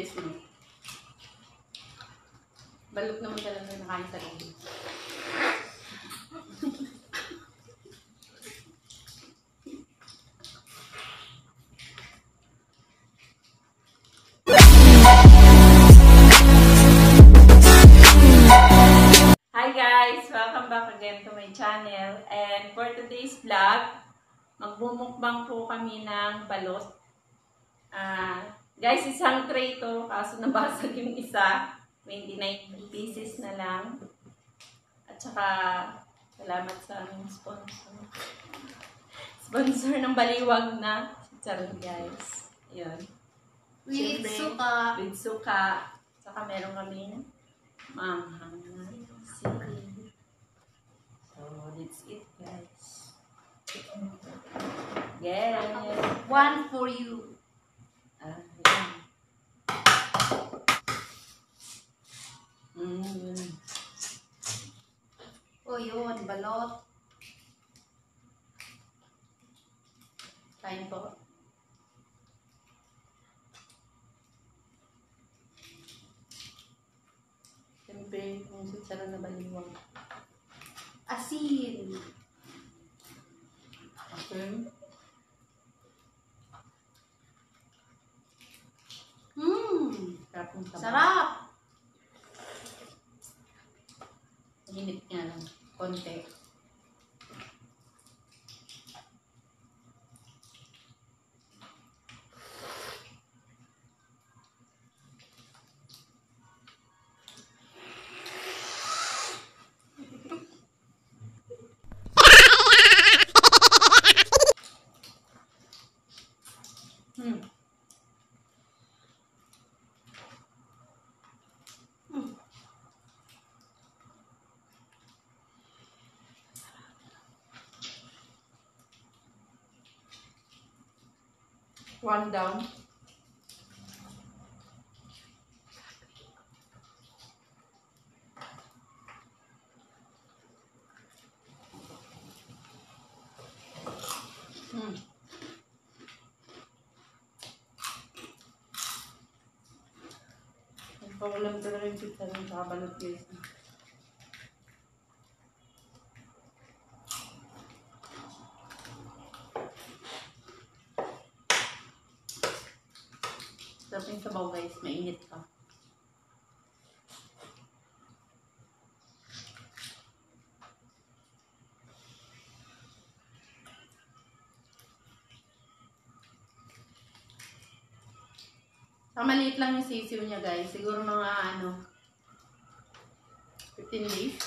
guys, no? Balot naman talaga na nakain sa gabi. Hi guys! Welcome back again to my channel. And for today's vlog, magbumukbang po kami ng balot. Guys, isang tray to, kaso nabasag yung isa. 29 pieces na lang. At saka, salamat sa aming sponsor. Sponsor ng baliwag na chicharon, guys. Ayun. With Siyempre, suka. With suka. Saka meron kami manghang na sili. So, that's it, guys. Yes. One for you. Yan. O yun, balot. Kain po. Siyempre, yung chicharon na baliwag. Asin. Okay. Sarap. Init nga lang. Konti. One down. Nagpakulam talaga yung pizza ng balot, guys. Sarap yung sabaw, guys. Mainit pa. Maliit lang yung sisiw niya, guys. Siguro mga 15 days.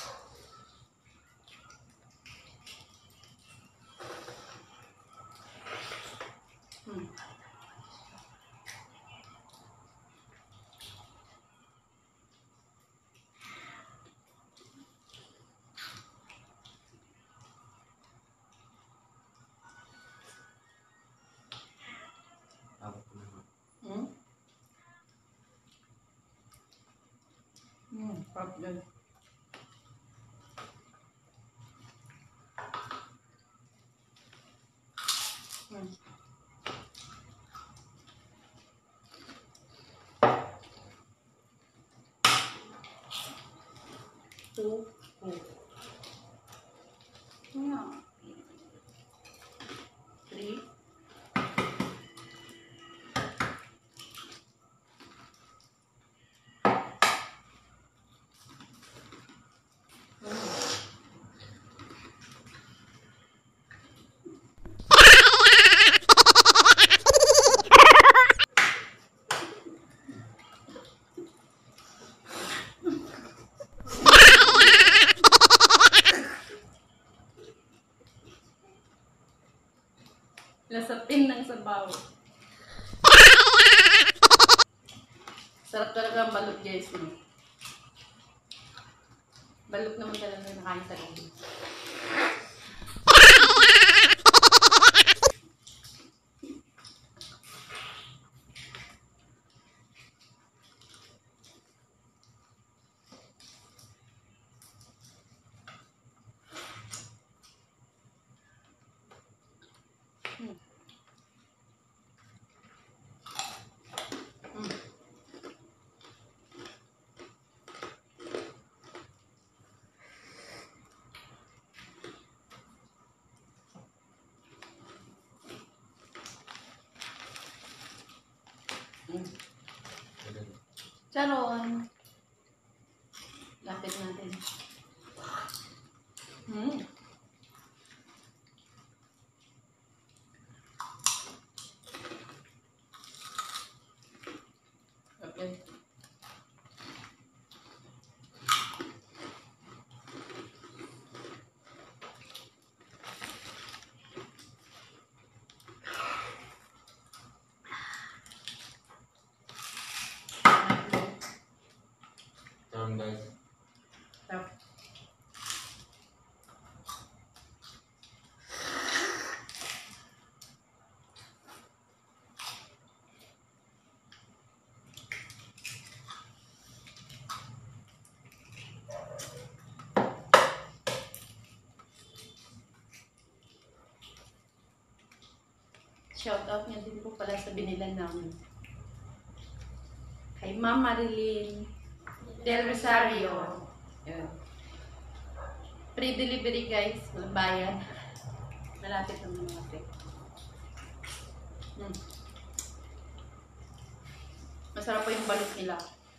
Problem. Two. Yeah. 3. Lasapin ng sabaw. Sarap talaga ang balot, guys. Balot naman talaga na nakain sa gabi. Charon. Lapit natin. Okay. Guys. Tap. Shout out niya din po pala sa binilan namin. Kay Ma'am Marilyn Del Rosario. Ayan. Free delivery guys. Walang bayad. Malapit naman natin. Masarap po yung balut nila.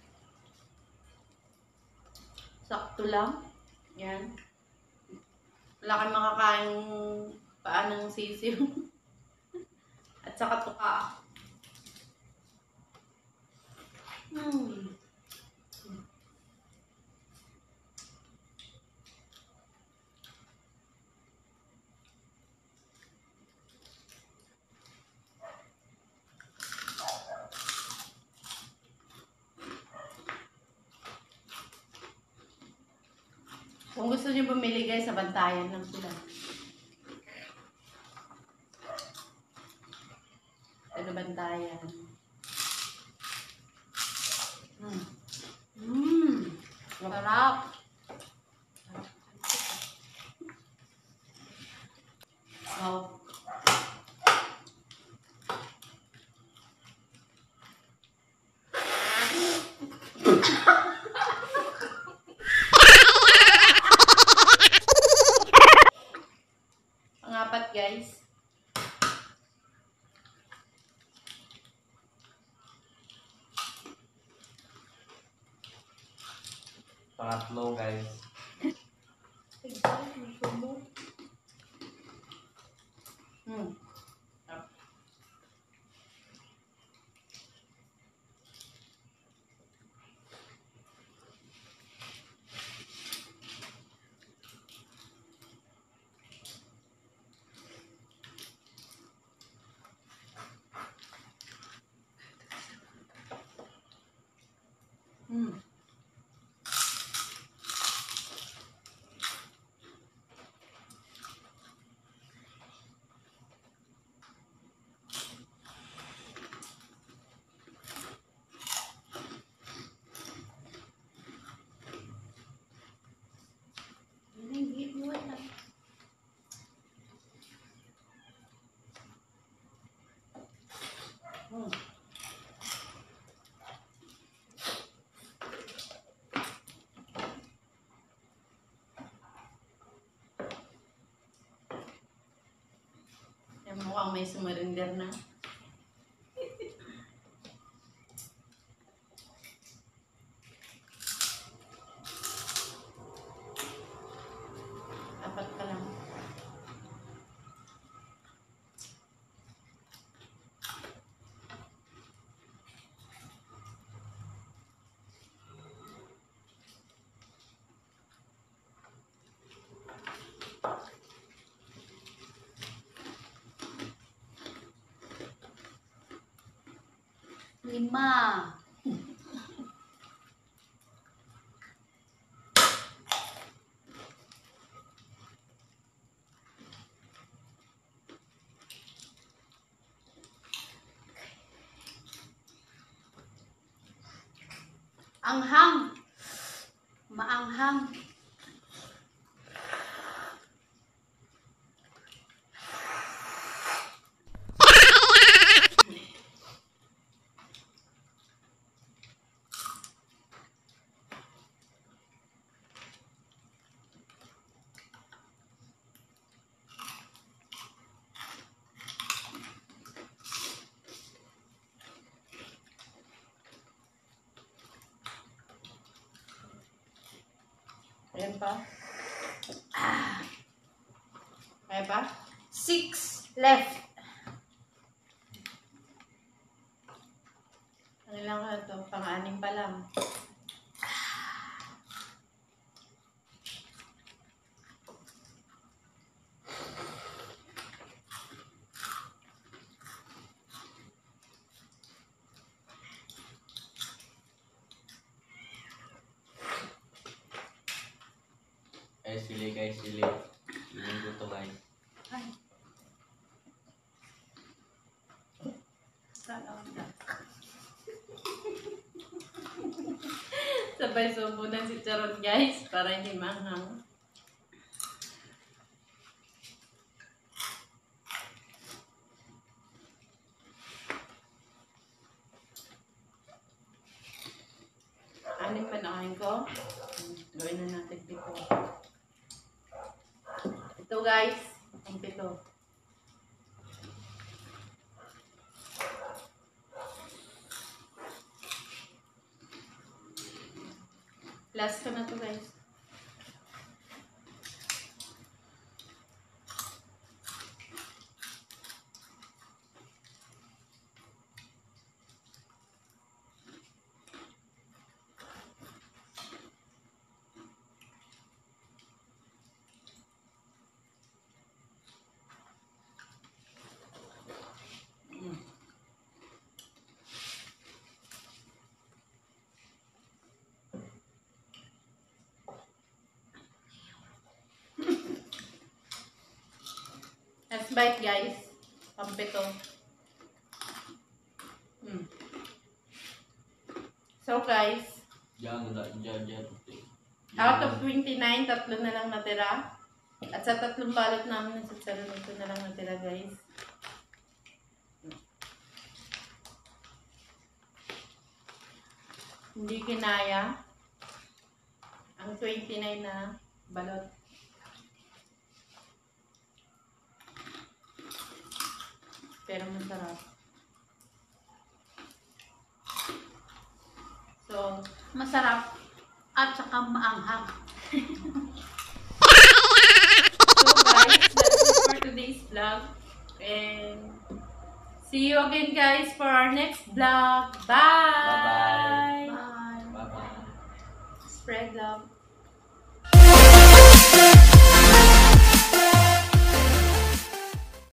Sakto lang. Yan. Wala kang makakain paa ng sisiw. At saka tuka. Kung gusto niyo bumili guys, sa Bantayan lang sila. Taga Bantayan. Sarap. Wow. Pangapat guys. Pangatlo guys. Mukhang may sumarinder na. Apat ka lang. Lima. Anghang. Maanghang. Ayan pa. Kaya pa? 6 left. Ano lang ka ito? Pang-anim pa lang. Sili guys, sili. Sili ko to guys. Ay. Sana wala. Sabay sumbunan si Charon guys para hindi manghang. Anim pa na kain ko. Gawin na natin dito. Ito guys, ang pito. Last ko na to guys. Let's bite guys. Pampito. So guys, Diyan. out of 29, tatlo na lang natira. At sa tatlong balot namin sa Charon, ito na lang natira guys. Hindi kinaya ang 29 na balot. Pero masarap. So, Masarap at saka maanghang. guys, that's it for today's vlog. And see you again guys for our next vlog. Bye! Bye-bye. Bye. Bye-bye. Spread love.